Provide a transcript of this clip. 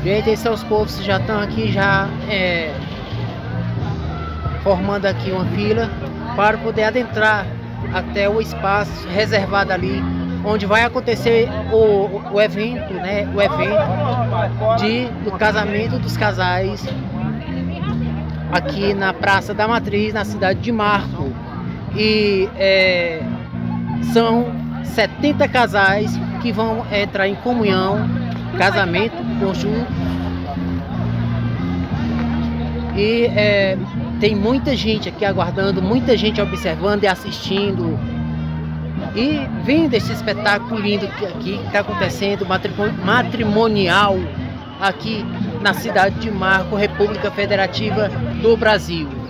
Gente, esses são os povos que já estão aqui, já formando aqui uma fila para poder adentrar até o espaço reservado ali, onde vai acontecer o evento, né? O evento do casamento dos casais aqui na Praça da Matriz, na cidade de Marco. E são 70 casais que vão entrar em comunhão, casamento conjunto. E tem muita gente aqui aguardando, muita gente observando e assistindo e vendo esse espetáculo lindo que está acontecendo, matrimonial, aqui na cidade de Marco, República Federativa do Brasil.